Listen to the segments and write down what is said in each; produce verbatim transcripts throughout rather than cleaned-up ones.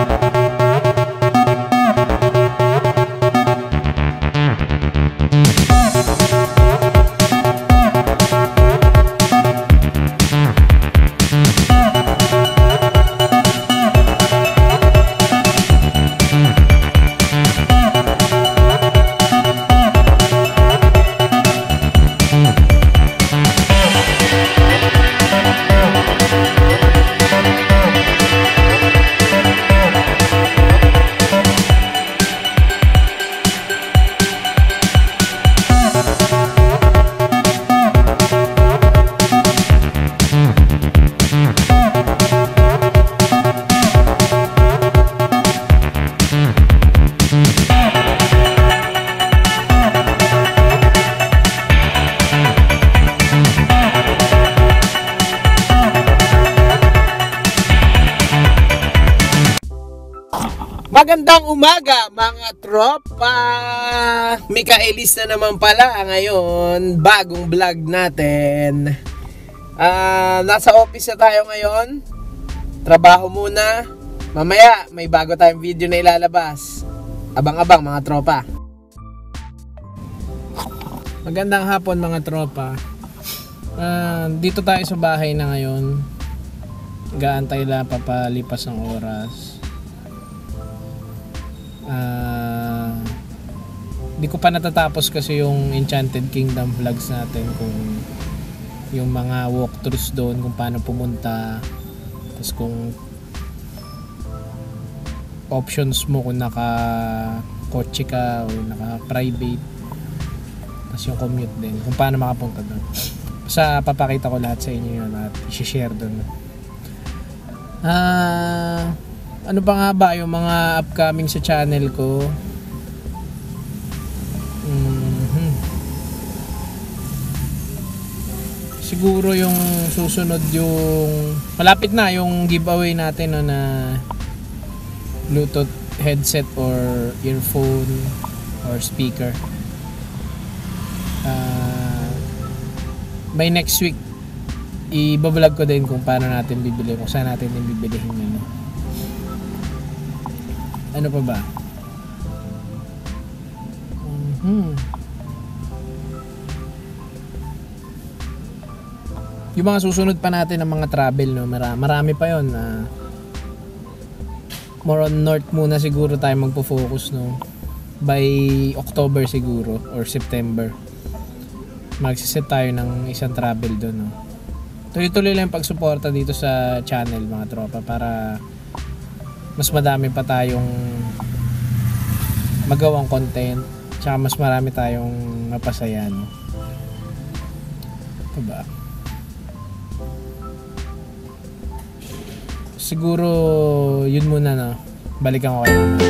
Magandang umaga mga tropa! Mikaelis na naman pala ngayon, bagong vlog natin. uh, Nasa office na tayo ngayon. Trabaho muna. Mamaya may bago tayong video na ilalabas. Abang-abang mga tropa. Magandang hapon mga tropa. uh, Dito tayo sa bahay na ngayon. Gaantay lang papalipas ng oras. Uh, di ko pa natatapos kasi yung Enchanted Kingdom vlogs natin, kung yung mga walkthroughs doon, kung paano pumunta, tapos kung options mo kung naka kotse ka o naka private, tapos yung commute din, kung paano makapunta doon. Basta papakita ko lahat sa inyo yun at i-share doon. Ah uh, ano pa nga ba yung mga upcoming sa channel ko? Mm-hmm. Siguro yung susunod yung malapit na yung giveaway natin, no, na Bluetooth headset or earphone or speaker. Uh, by next week i-vlog ko din kung paano natin bibili, kung saan natin din bibilihin yun. Ano pa ba? Mm-hmm. Yung mga susunod pa natin ng mga travel, no? Marami, marami pa yon. Uh, more on north muna siguro tayo magpo-focus, no? By October siguro or September magsiset tayo ng isang travel doon, no? Tuloy-tuloy lang yung pagsuporta dito sa channel mga tropa, para mas madami pa tayong magawang content, tsaka mas marami tayong mapasaya, no? Ito ba? Siguro yun muna, no? Balikan ko kayo mamaya.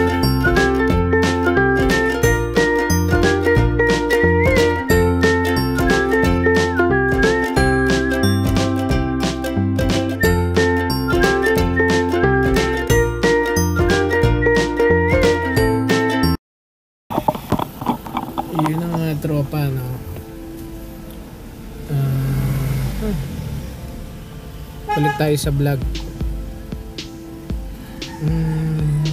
Yun ang mga tropa, no? Uh, balik tayo sa vlog. Hmm.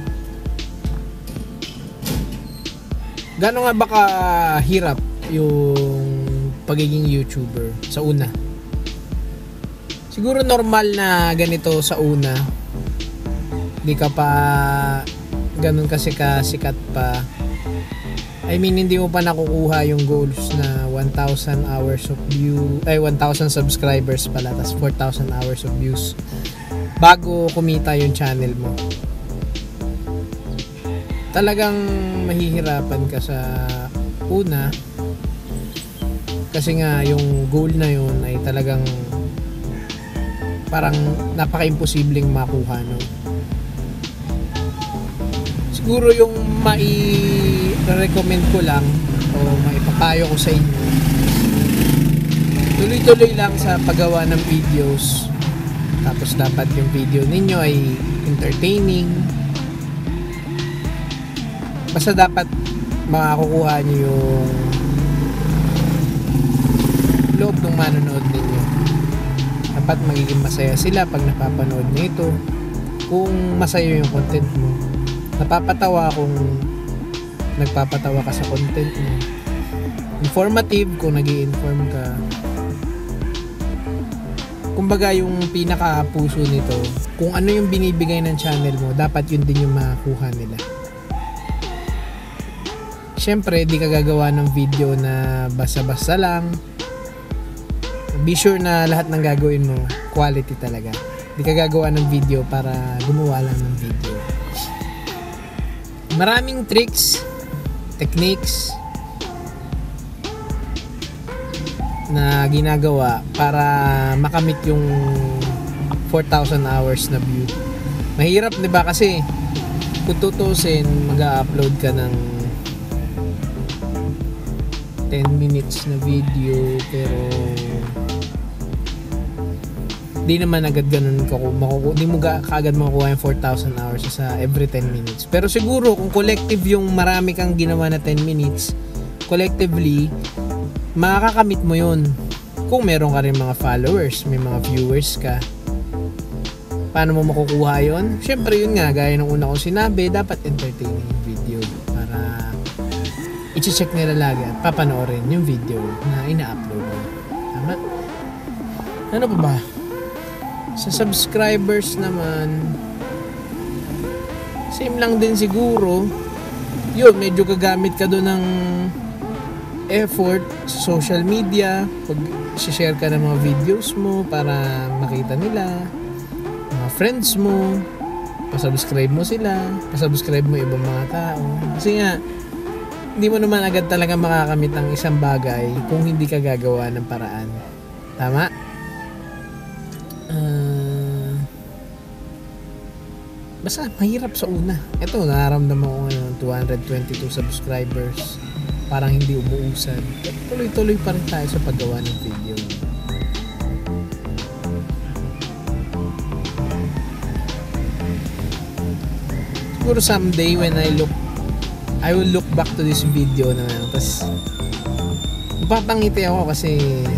Gano'n nga ba kahirap yung pagiging YouTuber sa una? Siguro normal na ganito sa una. Di ka pa ganun kasi kasikat pa. I mean, hindi mo pa nakukuha yung goals na one thousand hours of view, ay one thousand subscribers pala, tas four thousand hours of views bago kumita yung channel mo. Talagang mahihirapan ka sa una kasi nga yung goal na yun ay talagang parang napaka-imposibleng makuha, no? Siguro yung mai-recommend ko lang o maipapayo ko sa inyo, tuloy-tuloy lang sa paggawa ng videos. Tapos dapat yung video ninyo ay entertaining. Basta dapat makakukuha nyo yung loob ng manonood ninyo. Dapat magiging masaya sila pag napapanood nyo ito. kung masaya yung content mo. Napapatawa kung nagpapatawa ka sa content mo. Informative kung nag-i-inform ka. Kumbaga yung pinaka-puso nito, kung ano yung binibigay ng channel mo, dapat yun din yung makakuha nila. Siyempre, di ka gagawa ng video na basta-basta lang. Be sure na lahat ng gagawin mo, quality talaga. Di ka gagawa ng video para gumawa lang ng video. Maraming tricks, techniques, na ginagawa para makamit yung four thousand hours na view. Mahirap, 'di ba? Kasi kung tutusin, mag-upload ka ng ten minutes na video, pero di naman agad ganun ka makukuha. Di mo kaagad makukuha yung four thousand hours sa every ten minutes. Pero siguro kung collective yung marami kang ginawa na ten minutes, collectively makakamit mo yun. Kung meron ka rin mga followers, may mga viewers ka, paano mo makukuha yun? Syempre yun nga, gaya ng una kong sinabi, dapat entertaining yung video para i-check nila lagi at papanoorin yung video na ina-upload mo. Tama? Ano pa ba? Sa subscribers naman, same lang din siguro. Yun, medyo gagamit ka doon ng effort sa social media, pag share ka ng mga videos mo para makita nila, mga friends mo, pasubscribe mo sila, pasubscribe mo ibang mga tao. Kasi nga, hindi mo naman agad talaga makakamit ang isang bagay kung hindi ka gagawa ng paraan. Tama? Uh, basta mahirap sa una. Ito, nararamdaman ko ngayon, two hundred twenty-two subscribers. Parang hindi umuusan. Tuloy-tuloy pa rin tayo sa paggawa ng video. Siguro someday when I look I will look back to this video na tapos mapapangiti ako kasi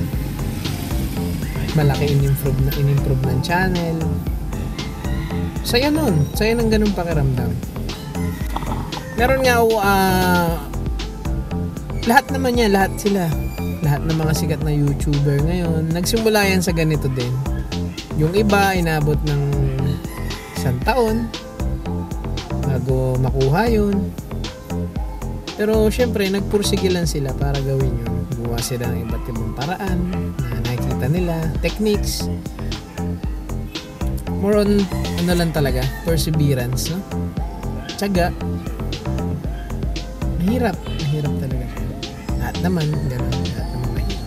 malaki in-improve na in-improve ng channel. Saya nun. Saya ng ganun pakiramdam. Meron nga ako uh, lahat naman yan, lahat sila. Lahat ng mga sikat na YouTuber ngayon, nagsimula yan sa ganito din. Yung iba, inabot ng isang taon bago makuha yun. Pero syempre, nagpursige lang sila para gawin yun. Gumawa sila ng iba't ibang paraan na nakikita nila, techniques. More on, ano lang talaga, perseverance, no? Tiyaga. Mahirap, mahirap talaga. Lahat naman, gano'n, lahat naman mahirap.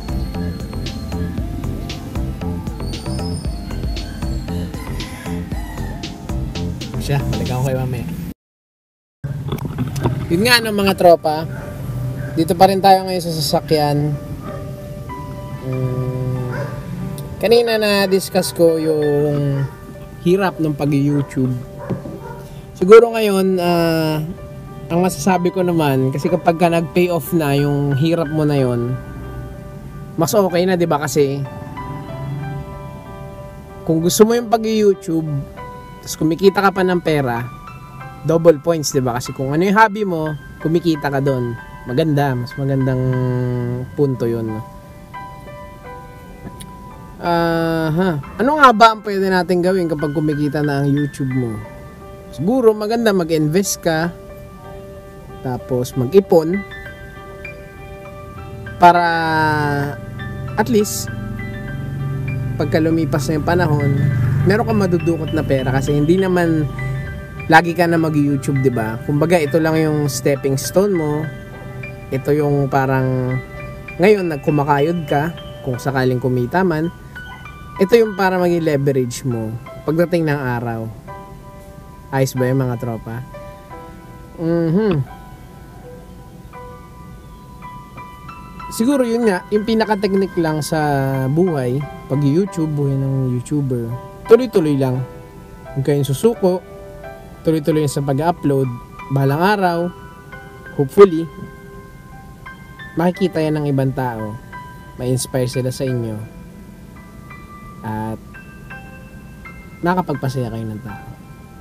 Siya, balikan ko kayo mamaya. Yun nga no mga tropa, dito pa rin tayo ngayon sa sasakyan. um, Kanina na discuss ko yung hirap ng pag-YouTube. Siguro ngayon, ah uh, ang masasabi ko naman, kasi kapag ka nag-pay off na yung hirap mo na yon, mas okay na, 'di ba? Kasi kung gusto mo yung pag-YouTube, tapos kumikita ka pa ng pera, double points, 'di ba? Kasi kung ano yung hobby mo, kumikita ka doon. Maganda, mas magandang punto 'yon. Ah, uh, huh. Ano nga ba ang pwede natin gawin kapag kumikita na ang YouTube mo? Siguro maganda mag-invest ka, tapos mag-ipon para at least pagka lumipas na yung panahon, meron kang madudukot na pera kasi hindi naman lagi ka na mag-YouTube, 'di ba? Kumbaga ito lang yung stepping stone mo. Ito yung parang ngayon nagkumakayod ka kung sakaling kumita man. Ito yung para maging leverage mo pagdating ng araw. Ayos ba yung mga tropa? Mhm. Siguro yun nga, yung pinaka-technique lang sa buhay, pag-YouTube, buhay ng YouTuber, tuloy-tuloy lang. Huwag kayong susuko, tuloy-tuloy sa pag-upload, balang araw, hopefully, makikita yan ng ibang tao, ma-inspire sila sa inyo, at nakapagpasaya kayo ng tao.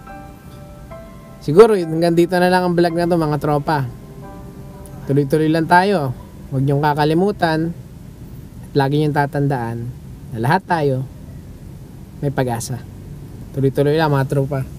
Siguro hanggang dito na lang ang vlog na to mga tropa. Tuloy-tuloy lang tayo. Huwag niyong kakalimutan at lagi niyong tatandaan na lahat tayo may pag-asa. Tuloy-tuloy lang mga tropa.